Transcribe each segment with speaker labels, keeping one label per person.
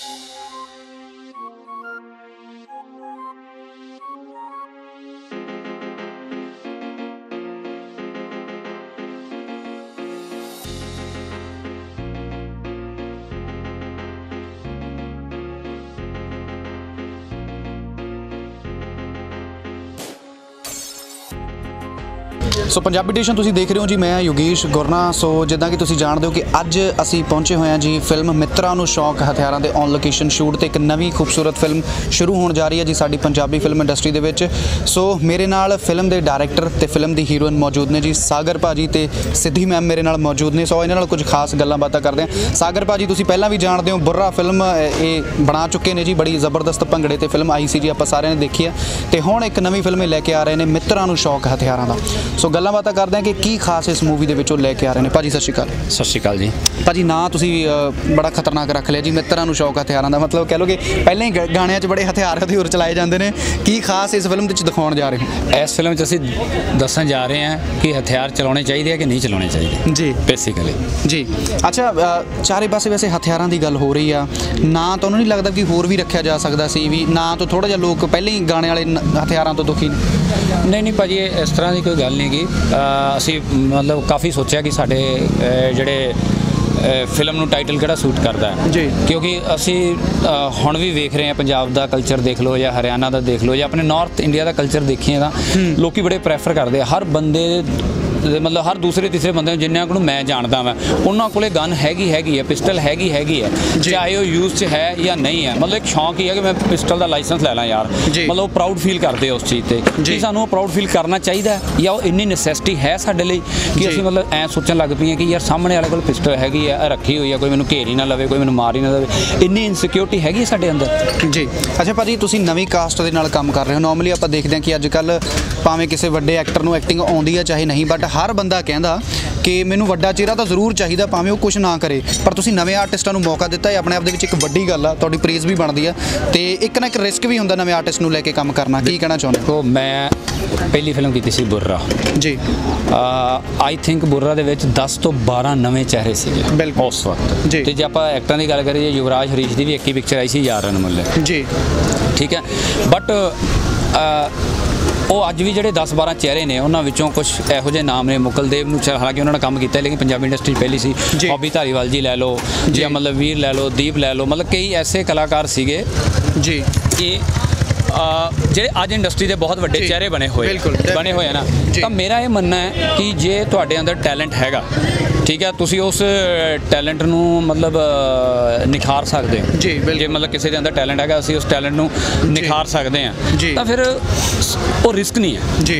Speaker 1: सो Punjabi addition तुसीं देख रहे हो जी, मैं योगेश गुरना। सो जिद्दां कि तुसीं जाणदे हो कि अज असीं पहुंचे हुए हैं जी film Mittran Nu Shaunk Hathiyaran Da on location shoot ते एक नवीं खूबसूरत फिल्म शुरू होण जा रही है जी साडी पंजाबी फिल्म इंडस्ट्री दे विच। सो मेरे नाल फिल्म दे डायरैक्टर ते फिल्म दी हीरोइन मौजूद ने जी, सागर भाजी ते सिद्धि मैम मेरे नाल मौजूद ने। सो इन्हां नाल कुछ खास गल्लां बातां करदे हां। सागर भाजी तुसीं पहिलां भी जाणदे हो, बुर्रा फिल्म ये बना चुके ने जी, बड़ी जबरदस्त भंगड़े ते फिल्म आई सी जी, आपां सारिआं ने देखी है। ते हुण एक नवीं फिल्म लैके आ रहे ने मित्तरां नूं शौक हथियारां दा। सो गल्लां बातां करदे हां कि की खास इस मूवी दे विचों लैके आ रहे ने। भाजी सत श्री अकाल।
Speaker 2: सत श्री अकाल जी।
Speaker 1: भाजी ना तुसीं बड़ा खतरनाक रख लिया जी, मित्तरां नूं शौक हथियारां दा, मतलब कह लो कि पहले ही गाणिਆਂ 'ਚ बड़े हथियार चलाए जाते हैं। की खास इस फिल्म ਵਿੱਚ ਦਿਖਾਉਣ जा रहे हो?
Speaker 2: इस फिल्म 'ਚ ਅਸੀਂ ਦੱਸਣ ਜਾ ਰਹੇ हैं कि हथियार चलाने चाहिए कि नहीं चलाने चाहिए
Speaker 1: जी,
Speaker 2: बेसिकली जी।
Speaker 1: अच्छा, चारे पासे वैसे हथियारों की गल हो रही है ना, ਤੁਹਾਨੂੰ नहीं लगता कि होर भी रखा जा सकता सी भी ना, तो थोड़ा जिहा लोग पहले ही गाने वाले हथियारों तो दुखी
Speaker 2: नहीं भाजी, इस तरह की कोई गल नहीं गी। ਅਸੀਂ मतलब काफ़ी सोचा कि साढ़े ਜਿਹੜੇ ਫਿਲਮ ਨੂੰ ਟਾਈਟਲ ਕਿਹੜਾ ਸੂਟ ਕਰਦਾ ਹੈ ਜੀ, ਕਿਉਂਕਿ ਅਸੀਂ ਹੁਣ ਵੀ ਵੇਖ ਰਹੇ ਹਾਂ ਪੰਜਾਬ ਦਾ ਕਲਚਰ ਦੇਖ ਲਓ ਜਾਂ ਹਰਿਆਣਾ ਦਾ ਦੇਖ ਲਓ ਜਾਂ ਆਪਣੇ ਨਾਰਥ ਇੰਡੀਆ ਦਾ ਕਲਚਰ ਦੇਖੀਏ ਤਾਂ ਲੋਕੀ ਬੜੇ ਪ੍ਰੈਫਰ ਕਰਦੇ ਆ। ਹਰ ਬੰਦੇ मतलब हर दूसरे तीसरे बंदे जिन्होंने को मैं जानता मैं उन्होंने को गन हैगी है, पिस्टल हैगी है, चाहे वो यूज च है या नहीं है। मतलब एक शौक ही है कि मैं पिस्टल का लाइसेंस लै ला यार, मतलब वो प्राउड फील करते उस चीज़ से कि सानू प्राउड फील करना चाहिए या वो इन्नी नसैसिटी है साडे लई कि असीं मतलब ऐ सोचण लग पई कि यार सामने वाले कोल पिस्टल हैगी है, रखी हुई है, कोई मैनूं घेर ही ना लवे, कोई मैनूं मार ही ना लवे, इन्नी इनसिक्योरिटी हैगी है साडे अंदर
Speaker 1: जी। अच्छा भाजी, तुसीं नवीं कास्ट दे नाल काम कर रहे हो। नॉर्मली आपां देखदे हां कि अजकल भावें किसी वड्डे एक्टर नूं एक्टिंग आउंदी है चाहे नहीं, बट हर बंदा कहंदा कि मैनूं वड्डा चेहरा तो जरूर चाहिए, भावें वो कुछ ना करे, पर तुसीं नवे आर्टिस्टां नूं मौका दिता है, अपने आप दे विच एक वड्डी गल आ, तुहाडी प्रेज भी बनदी है ते एक ना एक रिस्क भी हुंदा नवे आर्टिस्ट नूं लैके काम करना। की कहना चाहुंदे हो?
Speaker 2: मैं पहली फिल्म की सी बुर्रा जी, आई थिंक बुर्रा दे विच 10 तो 12 नवे चेहरे सीगे उस वक्त जी। ते जे आपां एक्टरां दी गल करिए, युवराज हरीश दी भी एक ही पिक्चर आई सी यार अनमुल्ले जी, ठीक है, बट वो अज भी जोड़े 10-12 चेहरे ने उन्होंने कुछ यहो जे नाम ने, मुकलदेव नूं हालांकि उन्होंने काम किया लेकिन पंजाबी इंडस्ट्री पहली सी, बॉबी धारीवाल जी लै लो या मतलब वीर लै लो, दीप लै लो, मतलब कई ऐसे कलाकार सीगे जी कि ਜਿਹੜੇ ਅੱਜ ਇੰਡਸਟਰੀ ਦੇ ਬਹੁਤ ਵੱਡੇ ਚਿਹਰੇ ਬਣੇ ਹੋਏ ਨਾ। ਤਾਂ ਮੇਰਾ ਇਹ ਮੰਨਣਾ ਹੈ ਕਿ ਜੇ ਤੁਹਾਡੇ ਅੰਦਰ ਟੈਲੈਂਟ ਹੈਗਾ, ਠੀਕ ਹੈ, ਤੁਸੀਂ ਉਸ ਟੈਲੈਂਟ ਨੂੰ ਮਤਲਬ ਨਿਖਾਰ ਸਕਦੇ ਹੋ ਜੀ। ਜੇ ਮਤਲਬ ਕਿਸੇ ਦੇ ਅੰਦਰ ਟੈਲੈਂਟ ਹੈਗਾ, ਅਸੀਂ ਉਸ ਟੈਲੈਂਟ ਨੂੰ ਨਿਖਾਰ ਸਕਦੇ ਹਾਂ, ਤਾਂ ਫਿਰ ਉਹ ਰਿਸਕ ਨਹੀਂ ਹੈ ਜੀ।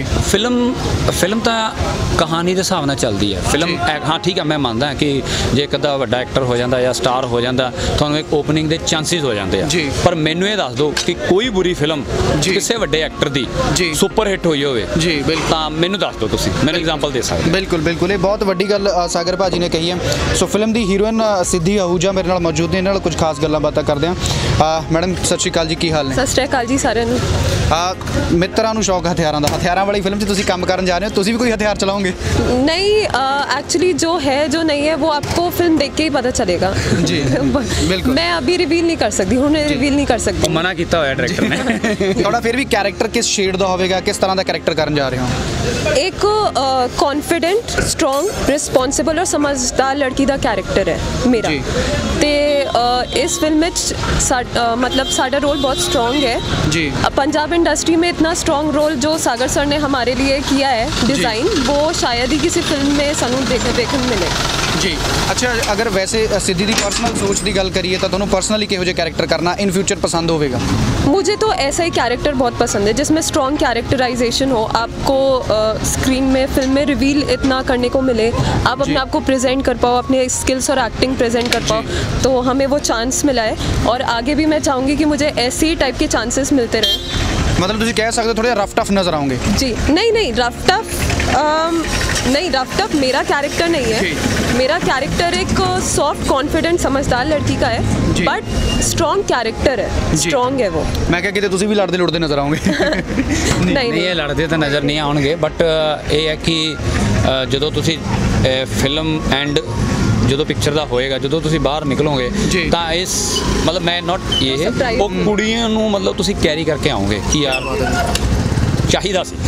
Speaker 2: ਫਿਲਮ ਤਾਂ ਕਹਾਣੀ ਦੇ ਹਿਸਾਬ ਨਾਲ ਚੱਲਦੀ ਹੈ ਫਿਲਮ। ਹਾਂ ਠੀਕ ਹੈ, ਮੈਂ ਮੰਨਦਾ ਕਿ ਜੇ ਇੱਕ ਅੱਧਾ ਵੱਡਾ ਐਕਟਰ ਹੋ ਜਾਂਦਾ ਜਾਂ ਸਟਾਰ ਹੋ ਜਾਂਦਾ, ਤੁਹਾਨੂੰ ਇੱਕ ਓਪਨਿੰਗ ਦੇ ਚਾਂਸਿਸ ਹੋ ਜਾਂਦੇ ਆ, ਪਰ ਮੈਨੂੰ ਇਹ ਦੱਸ ਦਿਓ ਕਿ ਕੋਈ ਬੁਰੀ ਫਿਲਮ ਕਿਸੇ ਵੱਡੇ ਐਕਟਰ ਦੀ ਸੁਪਰ ਹਿੱਟ ਹੋਈ ਹੋਵੇ ਜੀ, ਬਿਲਕੁਲ, ਤਾਂ ਮੈਨੂੰ ਦੱਸ ਦਿਓ, ਤੁਸੀਂ ਮੈਨੂੰ ਐਗਜ਼ਾਮਪਲ ਦੇ ਸਕਦੇ।
Speaker 1: ਬਿਲकुल बिल्कुल, ये बहुत वड्डी गल सागर भाजी ने कही है। सो फिल्म की हीरोइन सिद्धि आहूजा मेरे नाल मौजूद ने, इन्हां कुछ खास गल्लां बातां करदे हां। मैडम सत श्री अकाल जी, की हाल ने?
Speaker 3: सत श्री अकाल जी सारिआं नूं।
Speaker 1: मित्तरां नूं शौक हथियारां दा, हथियारां वाली फिल्म 'च तुसीं काम करन जा रहे हो, तुसीं भी कोई हथियार चलाओगे?
Speaker 3: नहीं, एक्चुअली जो है जो नहीं है वो आपको फिल्म देख के ही पता चलेगा जी। बिल्कुल, मैं अभी रिवील नहीं कर सकती हूँ, रिवील नहीं कर सकती,
Speaker 2: मना किया होया डायरेक्टर ने।
Speaker 1: थोड़ा फिर भी कैरेक्टर किस शेड दा होवेगा, किस तरह का कैरेक्टर करन जा रहे हो?
Speaker 3: एक कॉन्फिडेंट, स्ट्रॉन्ग, रिस्पॉन्सिबल और समझदार लड़की का कैरेक्टर है मेरा। ते इस फिल्म में मतलब साडा रोल बहुत स्ट्रॉन्ग है जी। पंजाब इंडस्ट्री में इतना स्ट्रॉन्ग रोल जो सागर सर ने हमारे लिए किया है डिज़ाइन, वो शायद ही किसी फिल्म में सानू देखने मिले
Speaker 1: जी। अच्छा, अगर वैसे सिद्धि की पर्सनल सोच की गल करिए तो तुहानू पर्सनली किहो जिहा कैरेक्टर करना इन फ्यूचर पसंद होगा?
Speaker 3: मुझे तो ऐसा ही कैरेक्टर बहुत पसंद है जिसमें स्ट्रॉन्ग कैरेक्टराइजेशन हो, आपको स्क्रीन में फिल्म में रिवील इतना करने को मिले, आप अपने आप को प्रेजेंट कर पाओ, अपने स्किल्स और एक्टिंग प्रेजेंट कर पाओ, तो हमें वो चांस मिला है और आगे भी मैं चाहूँगी कि मुझे ऐसे ही टाइप के चांसेस मिलते रहे।
Speaker 1: मतलब तुम कह सकते हो थोड़े रफ टफ नजर आओगे
Speaker 3: जी? नहीं, रफ टफ मेरा कैरेक्टर नहीं है। मेरा कैरेक्टर एक सॉफ्ट, कॉन्फिडेंट, समझदार लड़की का है, बट स्ट्रॉन्ग कैरेक्टर है, स्ट्रॉन्ग है वो।
Speaker 1: मैं क्या किते तुसी भी लड़ते लुड़ते नजर आओगे?
Speaker 3: नहीं,
Speaker 2: ये लड़ते तो नज़र नहीं आउणगे, बट ये है कि जो तुसी फिल्म एंड ਜਦੋਂ ਪਿਕਚਰ ਦਾ ਹੋਏਗਾ, ਜਦੋਂ ਤੁਸੀਂ ਬਾਹਰ ਨਿਕਲੋਗੇ ਤਾਂ ਇਸ ਮਤਲਬ ਮੈਂ ਨਾਟ ਇਹ ਉਹ ਕੁੜੀਆਂ ਨੂੰ ਮਤਲਬ ਤੁਸੀਂ ਕੈਰੀ ਕਰਕੇ ਆਓਗੇ ਕਿ ਯਾਰ ਚਾਹੀਦਾ ਸੀ।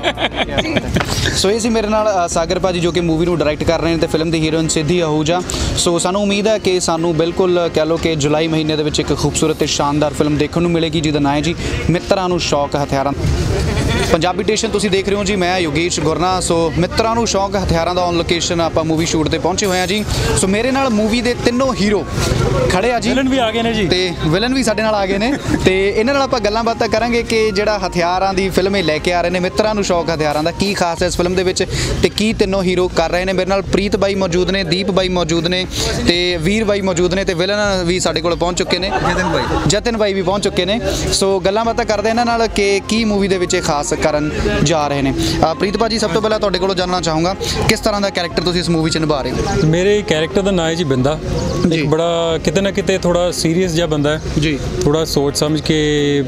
Speaker 1: ਸੋ ਇਹ ਸੀ ਮੇਰੇ ਨਾਲ ਸਾਗਰ ਭਾਜੀ ਜੋ ਕਿ ਮੂਵੀ ਨੂੰ ਡਾਇਰੈਕਟ ਕਰ ਰਹੇ ਨੇ ਤੇ ਫਿਲਮ ਦੀ ਹੀਰੋਇਨ ਸਿੱਧੀ ਆਹੂਜਾ। ਸੋ ਸਾਨੂੰ ਉਮੀਦ ਹੈ ਕਿ ਸਾਨੂੰ ਬਿਲਕੁਲ ਕਹਿ ਲਓ ਕਿ ਜੁਲਾਈ ਮਹੀਨੇ ਦੇ ਵਿੱਚ ਇੱਕ ਖੂਬਸੂਰਤ ਤੇ ਸ਼ਾਨਦਾਰ ਫਿਲਮ ਦੇਖਣ ਨੂੰ ਮਿਲੇਗੀ ਜਿਹਦਾ ਨਾਂ ਹੈ ਜੀ ਮਿੱਤਰਾਂ ਨੂੰ ਸ਼ੌਕ ਹਥਿਆਰਾਂ। ਪੰਜਾਬੀ ਟੇਸ਼ਨ ਤੁਸੀਂ ਦੇਖ ਰਹੇ ਹੋ ਜੀ, ਮੈਂ ਯੋਗੇਸ਼ ਗੁਰਨਾ। ਸੋ ਮਿੱਤਰਾਂ ਨੂੰ ਸ਼ੌਕ ਹਥਿਆਰਾਂ ਦਾ ਔਨ ਲੋਕੇਸ਼ਨ ਆਪਾਂ ਮੂਵੀ ਸ਼ੂਟ ਤੇ ਪਹੁੰਚੇ ਹੋਏ ਆ ਜੀ। ਸੋ ਮੇਰੇ ਨਾਲ ਮੂਵੀ ਦੇ ਤਿੰਨੋਂ ਹੀਰੋ ਖੜੇ ਆ ਜੀ,
Speaker 4: ਵਿਲਨ ਵੀ ਆ ਗਏ ਨੇ ਜੀ
Speaker 1: ਤੇ ਵਿਲਨ ਵੀ ਸਾਡੇ ਨਾਲ ਆ ਗਏ ਨੇ ਤੇ ਇਹਨਾਂ ਨਾਲ ਆਪਾਂ ਗੱਲਾਂ ਬਾਤਾਂ ਕਰਾਂਗੇ ਕਿ ਜਿਹੜਾ ਹਥਿਆਰਾਂ ਦੀ ਫਿਲਮ ਇਹ ਲੈ ਕੇ ਆ ਰਹੇ ਨੇ, ਮਿੱਤਰਾਂ ਨੂੰ ਸ਼ੌਕ ਹਥਿਆਰਾਂ ਦਾ, ਕੀ ਖਾਸ ਹੈ ਇਸ ਫਿਲਮ ਦੇ ਵਿੱਚ ਤੇ ਕੀ ਤਿੰਨੋਂ ਹੀਰੋ ਕਰ ਰਹੇ ਨੇ। ਮੇਰੇ ਨਾਲ ਪ੍ਰੀਤ ਬਾਈ ਮੌਜੂਦ ਨੇ, ਦੀਪ ਬਾਈ ਮੌਜੂਦ ਨੇ ਤੇ ਵੀਰ ਬਾਈ ਮੌਜੂਦ ਨੇ ਤੇ ਵਿਲਨ ਵੀ ਸਾਡੇ ਕੋਲ ਪਹੁੰਚ ਚੁੱਕੇ ਨੇ, ਜਤਨ ਬਾਈ ਵੀ ਪਹੁੰਚ ਚੁੱਕੇ ਨੇ। ਸੋ ਗੱਲਾਂ ਬਾਤਾਂ ਕਰਦੇ ਇਹਨਾਂ ਨਾਲ ਕਿ ਕੀ ਮੂਵੀ ਦੇ ਵਿੱਚ ਇਹ ਖਾਸ ਕਰਨ ਜਾ ਰਹੇ ਨੇ। ਪ੍ਰੀਤ ਭਾਜੀ ਸਭ ਤੋਂ ਪਹਿਲਾਂ ਤੁਹਾਡੇ ਕੋਲੋਂ ਜਾਣਨਾ ਚਾਹੂੰਗਾ ਕਿਸ ਤਰ੍ਹਾਂ ਦਾ ਕੈਰੈਕਟਰ ਤੁਸੀਂ ਇਸ ਮੂਵੀ 'ਚ ਨਿਭਾ ਰਹੇ ਹੋ।
Speaker 4: ਮੇਰੇ ਕੈਰੈਕਟਰ ਦਾ ਨਾਂ ਹੈ ਜੀ ਬਿੰਦਾ। ਇੱਕ ਬੜਾ ਕਿਤੇ ਨਾ ਕਿਤੇ ਥੋੜਾ ਸੀਰੀਅਸ ਜਿਹਾ ਬੰਦਾ ਹੈ ਜੀ, ਥੋੜਾ ਸੋਚ ਸਮਝ ਕੇ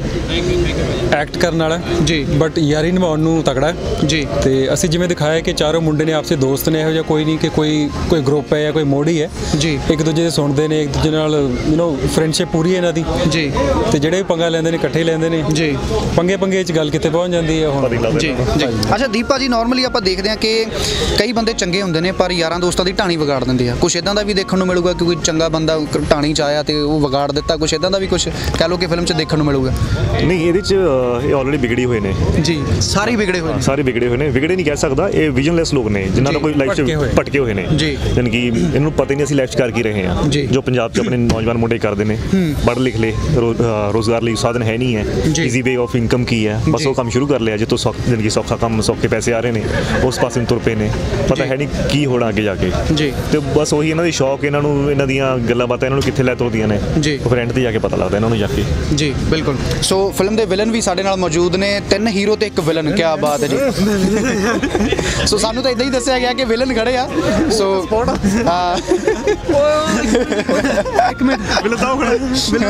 Speaker 4: ਐਕਟ ਕਰਨ ਵਾਲਾ ਜੀ, ਬਟ ਯਾਰੀ ਨਿਭਾਉਣ ਨੂੰ ਤਕੜਾ ਹੈ ਜੀ। ਤੇ ਅਸੀਂ ਜਿਵੇਂ ਦਿਖਾਇਆ ਕਿ ਚਾਰੋਂ ਮੁੰਡੇ ਨੇ ਆਪਸੇ ਦੋਸਤ ਨੇ, ਇਹੋ ਜਿਹਾ ਕੋਈ ਨਹੀਂ ਕਿ ਕੋਈ ਗਰੁੱਪ ਹੈ ਜਾਂ ਕੋਈ ਮੋਢੀ ਹੈ ਜੀ। ਇੱਕ ਦੂਜੇ ਦੇ ਸੁਣਦੇ ਨੇ, ਇੱਕ ਦੂਜੇ ਨਾਲ ਫਰੈਂਡਸ਼ਿਪ ਪੂਰੀ ਹੈ ਇਹਨਾਂ ਦੀ ਜੀ। ਤੇ ਜਿਹੜੇ ਵੀ ਪੰਗਾ ਲੈਂਦੇ ਨੇ ਇਕੱਠੇ ਲੈਂਦੇ ਨੇ ਜੀ। ਪੰਗੇ 'ਚ ਗੱਲ ਕਿਤੇ ਪਹੁੰਚ ਜਾਂਦੀ ਹੈ ਹੁਣ ਜੀ।
Speaker 1: ਅੱਛਾ ਦੀਪ ਭਾਜੀ, ਨਾਰਮਲੀ ਆਪਾਂ ਦੇਖਦੇ ਹਾਂ ਕਿ ਕਈ ਬੰਦੇ ਚੰਗੇ ਹੁੰਦੇ ਨੇ ਪਰ ਯਾਰਾਂ ਦੋਸਤਾਂ ਦੀ ਢਾਣੀ ਵਿਗਾੜ ਦਿੰਦੇ ਆ। ਕੁਛ ਇਦਾਂ ਦਾ ਵੀ ਦੇਖਣ ਨੂੰ ਮਿਲੂਗਾ ਕਿ ਕੋਈ ਚੰਗਾ ਬੰਦਾ ਢਾਣੀ 'ਚ ਆਇਆ ਤੇ ਉਹ ਵਿਗਾੜ ਦਿੱਤਾ, ਕੁਛ ਇਦਾਂ ਦਾ ਵੀ ਕੁਛ ਕਹਿ ਲਓ ਕਿ ਫਿਲਮ 'ਚ ਦੇਖਣ ਨੂੰ ਮਿਲੂਗਾ?
Speaker 5: ਨਹੀਂ, ਇਹਦੇ 'ਚ ਇਹ ਆਲਰੇਡੀ ਵਿਗੜੀ ਹੋਏ ਨੇ ਜੀ, ਸਾਰੇ ਵਿਗੜੇ ਹੋਏ ਨੇ। ਵਿਗੜੇ ਨਹੀਂ ਕਹਿ ਸਕਦਾ, ਇਹ ਵਿਜ਼ਨਲੈਸ ਲੋਕ ਨੇ ਜਿਨ੍ਹਾਂ ਦਾ ਕੋਈ ਲਾਈਫ 'ਚ ਭਟਕੇ ਹੋਏ ਨੇ ਜੀ। ਯਾਨੀ ਕਿ ਇਹਨਾਂ ਨੂੰ ਪਤਾ ਹੀ ਨਹੀਂ ਅਸੀਂ ਲਾਈਫ 'ਚ ਕਰ ਕੀ ਰਹੇ ਹਾਂ। ਜੋ ਪੰਜਾਬ 'ਚ ਆਪਣੇ ਨੌਜਵਾਨ ਮੁੰਡੇ ਕਰਦੇ ਨੇ, ਪੜ੍ਹ ਲਿਖ ਲਏ, ਰੋਜ਼ਗਾਰ ਲਈ ਸਾਧਨ ਹੈ ਨਹੀਂ ਹੈ, ਈਜ਼ੀ ਵੇ ਆਫ ਇਨਕਮ ਕੀ ਹੈ, ਬਸ ਉਹ ਕੰਮ ਸ਼ੁਰੂ ਕਰ ਲਿਆ ਜਿੱਥੋਂ ਜ਼ਿੰਦਗੀ ਸੌਖਾ ਕੰਮ, ਸੌਖੇ ਪੈਸੇ ਆ ਰਹੇ ਨੇ, ਉਸ ਪਾਸੇ ਨੂੰ ਤੁਰ ਪਏ ਨੇ। ਪਤਾ ਹੈ ਨਹੀਂ ਕੀ ਹੋਣਾ ਅੱਗੇ ਜਾ ਕੇ ਜੀ। ਤੇ ਬਸ ਉਹੀ ਇਹਨਾਂ ਦੀ ਸ਼ੌਕ, ਇਹਨਾਂ ਨੂੰ ਇਹਨਾਂ ਦੀਆਂ ਗੱਲਾਂ ਬਾਤਾਂ ਇਹਨਾਂ ਨੂੰ ਕਿੱਥੇ ਲੈ ਤੁਰਦੀਆਂ ਨੇ ਜੀ। ਉਹ ਫਰੈਂਡ ਤੇ ਜਾ ਕੇ ਪਤਾ ਲੱਗਦਾ ਇਹਨਾਂ ਨੂੰ ਜਾ ਕੇ
Speaker 1: ਜੀ। ਬਿਲਕੁਲ। ਸੋ ਫਿਲਮ ਦੇ ਵਿਲਨ ਵੀ ਸਾਡੇ ਨਾਲ ਮੌਜੂਦ ਨੇ, 3 ਹੀਰੋ ਤੇ 1 ਵਿਲਨ। ਕੀ ਬਾਤ ਹੈ ਜੀ। ਸੋ ਸਾਨੂੰ ਤਾਂ ਇਦਾਂ ਹੀ ਦੱਸਿਆ ਗਿਆ ਕਿ ਵਿਲਨ ਖੜੇ ਆ। ਸੋ ਇੱਕ ਮਿੰਟ, ਵਿਲਨ ਤਾਂ ਖੜਾ,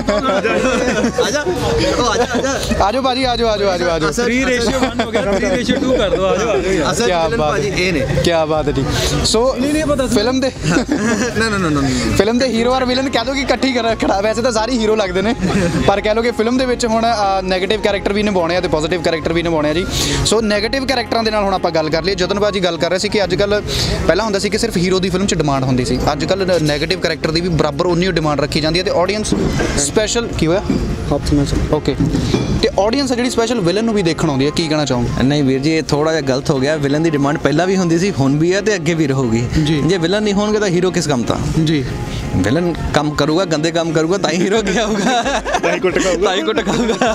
Speaker 1: ਆਜੋ ਭਾਜੀ, ਆਜੋ
Speaker 4: 3:1 ਹੋ ਗਿਆ, 3:2 ਕਰ ਦੋ, ਆਜੋ।
Speaker 1: ਕੀ ਬਾਤ ਹੈ ਜੀ। ਸੋ ਫਿਲਮ ਦੇ ਫਿਲਮ ਦੇ ਹੀਰੋ ਔਰ ਵਿਲਨ ਕਹਿ ਦੋ ਕਿ ਇਕੱਠੀ ਖੜਾ। ਵੈਸੇ ਤਾਂ ਸਾਰੇ ਹੀਰੋ ਲੱਗਦੇ ਨੇ ਪਰ ਕਹਿ ਲਓ ਕਿ ਫਿਲਮ ਦੇ ਵਿੱਚ ਹੁਣ ਨੈਗੇਟਿਵ ਕੈਰੈਕਟਰ ਵੀ ਨਿਭਾਉਣੇ ਆ ਤੇ ਪੋਜ਼ਿਟਿਵ ਕੈਰੈਕਟਰ ਵੀ ਨਿਭਾਉਣੇ ਆ ਜੀ। ਸੋ ਨੈਗੇਟਿਵ ਕੈਰੈਕਟਰਾਂ ਦੇ ਨਾਲ ਹੁਣ ਆਪਾਂ ਗੱਲ ਕਰ ਲਈਏ। ਜਤਨ ਭਾਜੀ ਗੱਲ ਕਰ ਰਹੇ ਸੀ ਕਿ ਅੱਜ ਕੱਲ੍ਹ ਪਹਿਲਾਂ ਹੁੰਦਾ ਸੀ ਕਿ ਸਿਰਫ ਹੀਰੋ ਦੀ ਫਿਲਮ 'ਚ ਡਿਮਾਂਡ ਹੁੰਦੀ ਸੀ, ਅੱਜ ਕੱਲ੍ਹ ਨੈਗੇਟਿਵ ਕੈਰੈਕਟਰ ਦੀ ਵੀ ਬਰਾਬਰ ਉਨੀ ਡਿਮਾਂਡ ਰੱਖੀ ਜਾਂਦੀ ਹੈ ਤੇ ਆਡੀਅנס ਸਪੈਸ਼ਲ ਕੀ ਹੋਇਆ ਓਕੇ ਤੇ ਆਡੀਅנס ਜਿਹੜੀ ਸਪੈਸ਼ਲ ਵਿਲਨ ਨੂੰ ਵੀ ਦੇਖਣ ਆਉਂਦੀ ਹੈ। ਕੀ ਕਹਿਣਾ ਚਾਹੋਗੇ?
Speaker 6: ਨਹੀਂ ਵੀਰ ਜੀ, ਇਹ ਥੋੜਾ ਜਿਹਾ ਗਲਤ ਹੋ ਗਿਆ। ਵਿਲਨ ਦੀ ਡਿਮਾਂਡ ਪਹਿਲਾਂ ਵੀ ਹੁੰਦੀ ਸੀ, ਹੁਣ ਵੀ ਹੈ ਤੇ ਅੱਗੇ ਵੀ ਰਹੂਗੀ। ਜੇ ਵਿਲਨ ਨਹੀਂ ਹੋਣਗੇ ਤਾਂ ਹੀਰੋ ਕਿਸ ਕੰਮ ਦਾ ਜੀ। ਵਿਲਨ ਕੰਮ ਕਰੂਗਾ, ਗੰਦੇ ਕੰਮ ਕਰੂਗਾ ਤਾਂ ਹੀ ਹੀਰੋ ਕੀ ਆਊਗਾ, ਤਾਂ ਹੀ ਕੁੱਟ ਖਾਊਗਾ।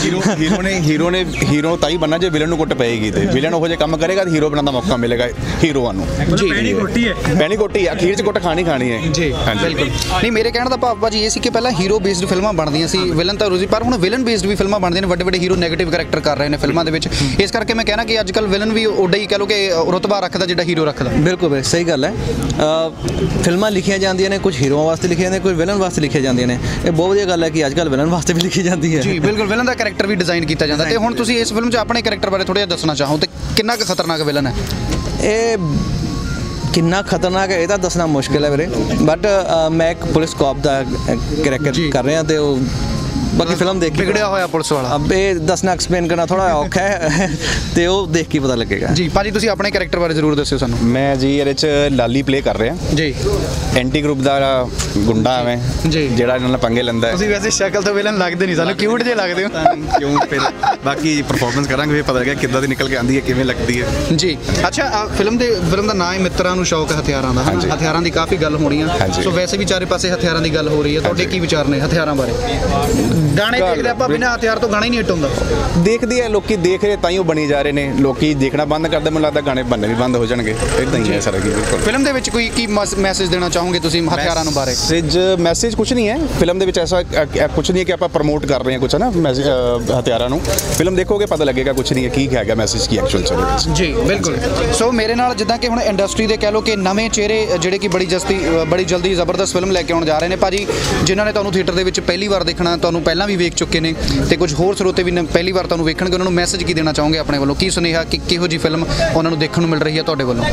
Speaker 7: ਹੀਰੋ ਤਾਂ ਹੀ ਬਣਨਾ ਜੇ ਵਿਲਨ ਨੂੰ ਕੁੱਟ ਪਏਗੀ ਤੇ ਵਿਲਨ ਉਹ ਜੇ ਕੰਮ ਕਰੇਗਾ ਤਾਂ ਹੀਰੋ ਬਣਨ ਦਾ ਮੌਕਾ ਮਿਲੇਗਾ ਹੀਰੋਆਂ ਨੂੰ ਜੀ। ਪੈਣੀ ਕੋਟੀ ਅਖੀਰ 'ਚ ਕੁੱਟ ਖਾਣੀ ਹੈ ਜੀ। ਬਿਲਕੁਲ। ਨਹੀਂ, ਮੇਰੇ ਕਹਿਣ ਦਾ ਭਾਵ ਭਾਜੀ ਇਹ ਸੀ ਕਿ ਪਹਿਲਾਂ ਹੀਰੋ ਬੇਸਡ ਫਿਲਮਾਂ ਬਣਦੀਆਂ ਸੀ, ਵਿਲਨ ਤਾਂ ਰੋਜ਼ੀ, ਪਰ ਹੁਣ ਵਿਲਨ ਬੇਸਡ ਵੀ ਫਿਲਮਾਂ ਬਣਦੀਆਂ ਨੇ। ਵੱਡੇ ਹੀਰੋ ਨੈਗੇਟਿਵ ਕੈਰੈਕਟਰ ਕਰ ਰਹੇ ਨੇ ਫਿਲਮਾਂ ਦੇ ਵਿੱਚ। ਇਸ ਕਰਕੇ ਮੈਂ ਕਹਿਣਾ ਕਿ ਅੱਜ ਕੱਲ੍ਹ ਵਿਲਨ ਵੀ ਉੱਡਾ ਹੀ ਕਹਿ ਲਓ ਕਿ ਰੁਤਬਾ ਰੱਖਦਾ ਜਿਹੜਾ ਹੀਰੋ ਰੱਖਦਾ।
Speaker 6: ਬਿਲਕੁਲ ਸਹੀ ਗੱਲ ਹੈ। ਫਿਲਮਾਂ ਲਿਖੀਆਂ ਜਾਂਦੀਆਂ ਨੇ, ਕੁਝ ਹੀਰੋਆਂ ਵਾਸਤੇ ਲਿਖੀਆਂ ਜਾਂਦੀਆਂ, ਕੁਝ ਵਿਲਨ ਵਾਸਤੇ ਲਿਖੀਆਂ ਜਾਂਦੀਆਂ ਨੇ। ਇਹ ਬਹੁਤ ਵਧੀਆ ਗੱਲ ਹੈ ਕਿ ਅੱਜ ਕੱਲ੍ਹ ਵਿਲਨ ਵਾਸਤੇ ਵੀ ਲਿਖੀ ਜਾਂਦੀ ਹੈ
Speaker 1: ਜੀ। ਬਿਲਕੁਲ, ਵਿਲਨ ਦਾ ਕੈਰੈਕਟਰ ਵੀ ਡਿਜ਼ਾਈਨ ਕੀਤਾ ਜਾਂਦਾ। ਤੇ ਹੁਣ ਤੁਸੀਂ ਇਸ ਫਿਲਮ 'ਚ ਆਪਣੇ ਕੈਰੈਕਟਰ ਬਾਰੇ ਥੋੜ੍ਹਾ ਜਿਹਾ ਦੱਸਣਾ ਚਾਹੋ ਤੇ ਕਿੰਨਾ ਕੁ ਖਤਰਨਾਕ ਵਿਲਨ ਹੈ?
Speaker 6: ਇਹ ਕਿੰਨਾ ਖਤਰਨਾਕ ਹੈ ਇਹ ਤਾਂ ਦੱਸਣਾ ਮੁਸ਼ਕਿਲ ਹੈ ਵੀਰੇ, ਬਟ ਮੈਂ ਇੱਕ ਪੁਲਿਸ ਕਾਪ ਦਾ ਕੈਰੈਕਟਰ ਕਰ ਰਿਹਾ ਤੇ ਉਹ ਬਾਕੀ ਫਿਲਮ ਦੇਖ ਕੇ
Speaker 1: ਵਿਗੜਿਆ ਹੋਇਆ ਪੁਲਿਸ ਵਾਲਾ।
Speaker 6: ਅਬ ਇਹ ਦੱਸਣਾ ਐਕਸਪਲੇਨ ਕਰਨਾ ਥੋੜਾ ਔਖਾ ਹੈ ਤੇ ਉਹ ਦੇਖ ਕੇ ਪਤਾ ਲੱਗੇਗਾ
Speaker 1: ਜੀ। ਭਾਜੀ ਤੁਸੀਂ ਆਪਣੇ ਕੈਰੈਕਟਰ ਬਾਰੇ ਜ਼ਰੂਰ ਦੱਸਿਓ ਸਾਨੂੰ।
Speaker 7: ਮੈਂ ਜੀ ਇਹਦੇ 'ਚ ਲਾਲੀ ਪਲੇ ਕਰ ਰਿਹਾ ਜੀ, ਐਂਟੀ ਗਰੁੱਪ ਦਾ ਗੁੰਡਾ ਐਵੇਂ ਜੀ, ਜਿਹੜਾ ਇਹਨਾਂ ਨਾਲ ਪੰਗੇ ਲੈਂਦਾ ਹੈ।
Speaker 1: ਤੁਸੀਂ ਵੈਸੇ ਸ਼ਕਲ ਤੋਂ ਵਿਲਨ ਲੱਗਦੇ ਨਹੀਂ, ਸਾਨੂੰ ਕਿਊਟ ਜੇ ਲੱਗਦੇ ਹੋ।
Speaker 7: ਕਿਉਂ ਫਿਰ ਬਾਕੀ ਪਰਫਾਰਮੈਂਸ ਕਰਾਂਗੇ, ਪਤਾ ਲੱਗਿਆ ਕਿੱਦਾਂ ਦੀ ਨਿਕਲ ਕੇ ਆਉਂਦੀ ਹੈ, ਕਿਵੇਂ ਲੱਗਦੀ ਹੈ ਜੀ। ਅੱਛਾ, ਫਿਲਮ ਦਾ ਨਾਮ ਹੈ ਮਿੱਤਰਾਂ ਨੂੰ ਸ਼ੌਕ ਹਥਿਆਰਾਂ ਦਾ। ਹਥਿਆਰਾਂ ਦੀ ਕਾਫੀ ਗੱਲ ਹੋਣੀ ਆ। ਸੋ ਵੈਸੇ ਵੀ ਚਾਰੇ ਪਾਸੇ ਹਥਿਆਰਾਂ ਦੀ ਗੱਲ ਹੋ ਰਹੀ ਹੈ, ਤੁਹਾਡੇ ਕੀ ਵਿਚਾਰ ਨੇ ਹਥਿਆਰਾਂ ਬਾਰੇ? ਗਾਣੇ ਦੇਖਦੇ ਆਪਾਂ, ਬਿਨਾਂ ਹਥਿਆਰ ਤੋਂ ਗਾਣਾ ਹੀ ਨਹੀਂ ਹਿੱਟ ਹੁੰਦਾ। ਦੇਖਦੀ ਹੈ ਲੋਕੀ, ਦੇਖ ਰਹੇ ਤਾਂ ਹੀ ਉਹ ਬਣੀ ਜਾ ਰਹੇ ਨੇ। ਲੋਕੀ ਦੇਖਣਾ ਬੰਦ ਕਰਦੇ, ਮੈਨੂੰ ਲੱਗਦਾ ਗਾਣੇ ਬਣਨੇ ਵੀ ਬੰਦ ਹੋ ਜਾਣਗੇ। ਇਦਾਂ ਹੀ ਹੈ ਸਾਰਾ ਕੀ। ਬਿਲਕੁਲ। ਫਿਲਮ ਦੇ ਵਿੱਚ ਕੋਈ ਕੀ ਮੈਸੇਜ ਦੇਣਾ ਚਾਹੋਗੇ ਤੁਸੀਂ ਹਥਿਆਰਾਂ ਨੂੰ ਬਾਰੇ? ਮੈਸੇਜ ਕੁਝ ਨਹੀਂ ਹੈ ਫਿਲਮ ਦੇ ਵਿੱਚ, ਐਸਾ ਕੁਝ ਨਹੀਂ ਹੈ ਕਿ ਆਪਾਂ ਪ੍ਰਮੋਟ ਕਰ ਰਹੇ ਹਾਂ ਕੁਝ, ਹੈ ਨਾ, ਹਥਿਆਰਾਂ ਨੂੰ। ਫਿਲਮ ਦੇਖੋਗੇ ਪਤਾ ਲੱਗੇਗਾ ਕੁਝ ਨਹੀਂ ਹੈ ਕੀ ਹੈਗਾ ਮੈਸੇਜ, ਕੀ ਐਕਚੁਅਲ ਚ
Speaker 1: ਜੀ। ਬਿਲਕੁਲ। ਸੋ ਮੇਰੇ ਨਾਲ ਜਿੱਦਾਂ ਕਿ ਹੁਣ ਇੰਡਸਟਰੀ ਦੇ ਕਹਿ ਲਓ ਕਿ ਨਵੇਂ ਚਿਹਰੇ ਜਿਹੜੇ ਕਿ ਬੜੀ ਜਲਦੀ ਜ਼ਬਰਦਸਤ ਫਿਲਮ ਲੈ ਕੇ ਆਉਣ ਜਾ ਰਹੇ ਨੇ ਭਾਜੀ, ਜਿਨ੍ਹਾਂ ਨੇ ਤੁਹਾਨੂੰ ਥੀਏਟਰ ਦੇ ਵਿੱਚ ਪਹਿਲੀ ਵਾਰ ਦੇਖਣਾ, ਤੁਹਾਨੂੰ ਪਹਿਲਾਂ ਵੀ ਵੇਖ ਚੁੱਕੇ ਨੇ ਤੇ ਕੁਝ ਹੋਰ ਸਰੋਤੇ ਵੀ ਪਹਿਲੀ ਵਾਰ ਤੁਹਾਨੂੰ ਵੇਖਣਗੇ, ਉਹਨਾਂ ਨੂੰ ਮੈਸੇਜ ਕੀ ਦੇਣਾ ਚਾਹੋਗੇ ਆਪਣੇ ਵੱਲੋਂ? ਕੀ ਸੁਨੇਹਾ ਕਿ ਕਿਹੋ ਜੀ ਫਿਲਮ ਉਹਨਾਂ ਨੂੰ ਦੇਖਣ ਨੂੰ ਮਿਲ ਰਹੀ ਹੈ ਤੁਹਾਡੇ ਵੱਲੋਂ?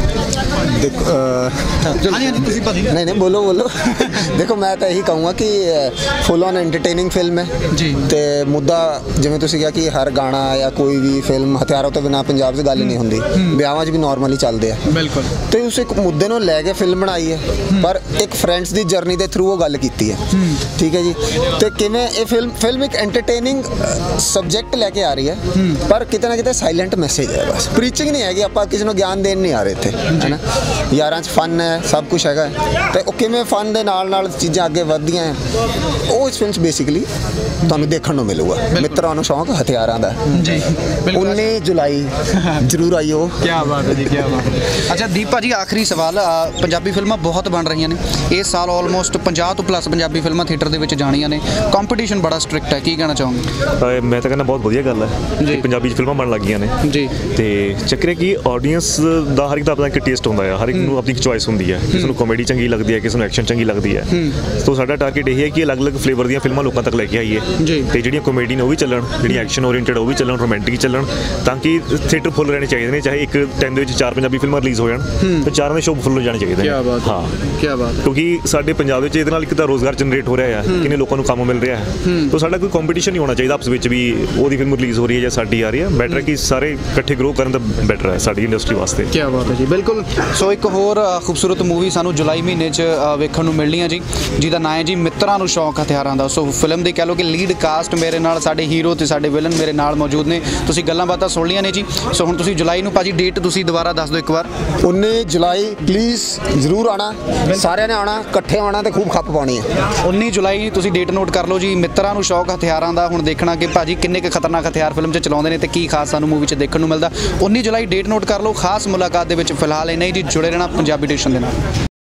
Speaker 8: नहीं बोलो देखो मैं तो यही कहूँगा कि फुल ऑन एंटरटेनिंग फिल्म है जी। तो मुद्दा जिवें तुसीं कहा कि हर गाना या कोई भी फिल्म हथियारों तो बिना पंजाब से गल नहीं होंदी, ब्याहां च भी नॉर्मली चलते हैं बिल्कुल। तो उस एक मुद्दे नूं लैके फिल्म बनाई है, पर एक फ्रेंड्स की जर्नी के थ्रू वो गल कीती है, ठीक है जी। तो किवें ये फिल्म एक एंटरटेनिंग सब्जेक्ट लैके आ रही है, पर किते ना किते साइलेंट मैसेज है, बस प्रीचिंग नहीं है कि आपां किसी नूं ज्ञान देण नहीं आ रहे इत्थे, है ना। यारां च फन है, सब कुछ हैगा, तो ਉਹ ਕਿਵੇਂ ਫਨ ਦੇ ਨਾਲ ਚੀਜ਼ਾਂ ਅੱਗੇ ਵਧਦੀਆਂ ਉਹ ਇਸ ਫਿਲਮ 'ਚ ਬੇਸਿਕਲੀ ਤੁਹਾਨੂੰ ਦੇਖਣ ਨੂੰ ਮਿਲੂਗਾ। ਮਿੱਤਰਾਂ ਨੂੰ ਸ਼ੌਂਕ ਹਥਿਆਰਾਂ ਦਾ ਜੀ 19 ਜੁਲਾਈ ਜ਼ਰੂਰ ਆਇਓ।
Speaker 1: ਕੀ ਬਾਤ ਹੈ ਜੀ, ਕੀ ਬਾਤ ਹੈ। ਅੱਛਾ ਦੀਪ ਭਾਜੀ, ਆਖਰੀ ਸਵਾਲ, ਪੰਜਾਬੀ ਫਿਲਮਾਂ ਬਹੁਤ ਬਣ ਰਹੀਆਂ ਨੇ ਇਸ ਸਾਲ, ਆਲਮੋਸਟ 50 ਤੋਂ ਪਲੱਸ ਪੰਜਾਬੀ ਫਿਲਮਾਂ ਥੀਏਟਰ ਦੇ ਵਿੱਚ ਜਾਣੀਆਂ ਨੇ, ਕੰਪੀਟੀਸ਼ਨ ਬੜਾ ਸਟ੍ਰਿਕਟ ਹੈ, ਕੀ ਕਹਿਣਾ ਚਾਹੋਗੇ?
Speaker 5: ਮੈਂ ਤਾਂ ਕਹਿੰਦਾ ਬਹੁਤ ਵਧੀਆ ਗੱਲ ਹੈ ਜੀ, ਪੰਜਾਬੀ ਫਿਲਮਾਂ ਬਣ ਲੱਗੀਆਂ ਨੇ ਜੀ। ਤੇ ਚੱਕਰ ਹੈ ਕਿ ਆਡੀਅੰਸ ਦਾ ਹਰ ਇੱਕ ਦਾ ਆਪਣਾ ਇੱਕ ਟੇਸਟ ਹੁੰਦਾ ਹੈ, ਹਰ ਇੱਕ ਨੂੰ ਆਪਣੀ ਇੱਕ ਚੋਇਸ ਹੁੰਦੀ ਹੈ, ਕਿਸੇ ਨੂੰ ਕਾਮੇਡੀ ਚੰਗੀ ਲੱਗਦੀ ਹੈ, ਕਿਸੇ ਨੂੰ ਐਕਸ਼ਨ ਚੰਗੀ ਲੱਗਦੀ ਹੈ। ਸੋ ਸਾਡਾ ਟਾਰਗੇਟ ਇਹ ਹੈ ਕਿ ਅਲੱਗ-ਅਲੱਗ ਫਲੇਵਰ ਦੀਆਂ ਫਿਲਮਾਂ ਲੋਕਾਂ ਤੱਕ ਲੈ ਕੇ ਆਈਏ, ਤੇ ਜਿਹੜੀਆਂ ਕਾਮੇਡੀ ਨੇ ਉਹ ਵੀ ਚੱਲਣ, ਜਿਹੜੀਆਂ ਐਕਸ਼ਨ ਓਰੀਐਂਟਡ ਉਹ ਵੀ ਚੱਲਣ, ਰੋਮਾਂਟਿਕ ਚੱਲਣ, ਤਾਂ ਕਿ ਥੀਏਟਰ ਫੁੱਲ ਰਹਿਣੇ ਚਾਹੀਦੇ ਨੇ। ਚਾਹੇ ਇੱਕ ਟਾਈਮ ਦੇ ਵਿੱਚ 4 ਪੰਜਾਬੀ ਫਿਲਮਾਂ ਰਿਲੀਜ਼ ਹੋ ਜਾਣ ਤੇ 4 ਦੇ ਸ਼ੋਅ ਫੁੱਲ ਹੋ ਜਾਣੇ ਚਾਹੀਦੇ ਨੇ। ਹਾਂ
Speaker 1: ਕੀ ਬਾਤ,
Speaker 5: ਕਿਉਂਕਿ ਸਾਡੇ ਪੰਜਾਬ ਵਿੱਚ ਇਹਦੇ ਨਾਲ ਇੱਕ ਤਾਂ ਰੋਜ਼ਗਾਰ ਜਨਰੇਟ ਹੋ ਰਿਹਾ ਹੈ, ਕਿੰਨੇ ਲੋਕਾਂ ਨੂੰ ਕੰਮ ਮਿਲ ਰਿਹਾ ਹੈ। ਤਾਂ ਸਾਡਾ ਕੋਈ ਕੰਪੀਟੀਸ਼ਨ ਨਹੀਂ ਹੋਣਾ ਚਾਹੀਦਾ ਆਪਸ ਵਿੱਚ ਵੀ ਉਹਦੀ ਫਿਲਮ ਰਿਲੀਜ਼ ਹੋ ਰਹੀ ਹੈ ਜਾਂ ਸਾਡੀ ਆ ਰਹੀ ਹੈ। ਬੈਟਰ ਹੈ ਕਿ ਸਾਰੇ ਇਕੱਠੇ ਗਰੋ ਕਰਨ ਦਾ ਬੈਟਰ ਹੈ ਸਾਡੀ ਇੰਡਸਟਰੀ ਵਾਸਤੇ।
Speaker 1: ਕੀ ਬਾਤ ਹੈ ਜੀ, ਬਿਲਕੁਲ। ਸੋ ਇੱਕ ਹੋਰ ਖੂਬਸੂਰਤ ਮੂਵੀ ਸਾਨੂੰ ਜੁਲਾਈ ਮਹੀਨੇ 'ਚ ਵੇਖਣ ਨੂੰ ਮਿਲਣੀ ਹੈ ਜੀ, ਜਿਹਦਾ ਨਾਂ ਹੈ ਜੀ ਮਿੱਤਰਾਂ ਨੂੰ ਸ਼ੌਂਕ ਹਥਿਆਰਾਂ ਦਾ। ਸੋ ਫਿਲਮ ਦੀ ਕਹਿ ਲਓ ਕਿ ਲੀਡ ਕਾਸਟ ਮੇਰੇ ਨਾਲ, ਸਾਡੇ ਹੀਰੋ ਤੇ ਸਾਡੇ ਵਿਲਨ ਮੇਰੇ ਨਾਲ ਮੌਜੂਦ ਨੇ। ਤੁਸੀਂ ਗੱਲਾਂ ਬਾਤਾਂ ਸੁਣ ਲਈਆਂ ਨੇ ਜੀ। ਸੋ ਹੁਣ ਤੁਸੀਂ ਜੁਲਾਈ ਨੂੰ ਭਾਜੀ ਡੇਟ ਤੁਸੀਂ ਦੁਬਾਰਾ ਦੱਸ ਦਿਓ ਇੱਕ ਵਾਰ।
Speaker 8: 19 ਜੁਲਾਈ ਪਲੀਜ਼ ਜ਼ਰੂਰ ਆਣਾ, ਸਾਰਿਆਂ ਨੇ ਆਣਾ, ਇਕੱਠੇ ਆਉਣਾ ਤੇ ਖੂਬ ਖੱਪ ਪਾਉਣੀ ਹੈ।
Speaker 1: 19 ਜੁਲਾਈ ਤੁਸੀਂ ਡੇਟ ਨੋਟ ਕਰ ਲਓ ਜੀ। ਮਿੱਤਰਾਂ ਨੂੰ ਸ਼ੌਂਕ ਹਥਿਆਰਾਂ ਦਾ। ਹੁਣ ਦੇਖਣਾ ਕਿ ਭਾਜੀ ਕਿੰਨੇ ਕੁ ਖਤਰਨਾਕ ਹਥਿਆਰ ਫਿਲਮ 'ਚ ਚਲਾਉਂਦੇ ਨੇ ਤੇ ਕੀ ਖਾਸ ਸਾਨੂੰ ਮੂਵੀ 'ਚ ਦੇਖਣ ਨੂੰ ਮਿਲਦਾ। 19 ਜੁਲਾਈ ਡੇਟ ਨੋਟ ਕਰ ਲਓ। ਖਾਸ ਮੁਲਾਕਾਤ ਦੇ ਵਿੱਚ ਫਿਲਹਾਲ ਇੰਨਾ ਹੀ ਜੀ। ਜੁੜੇ ਰਹਿਣਾ ਪੰਜਾਬੀ ਐਡੀਸ਼ਨ ਦੇ ਨਾਲ।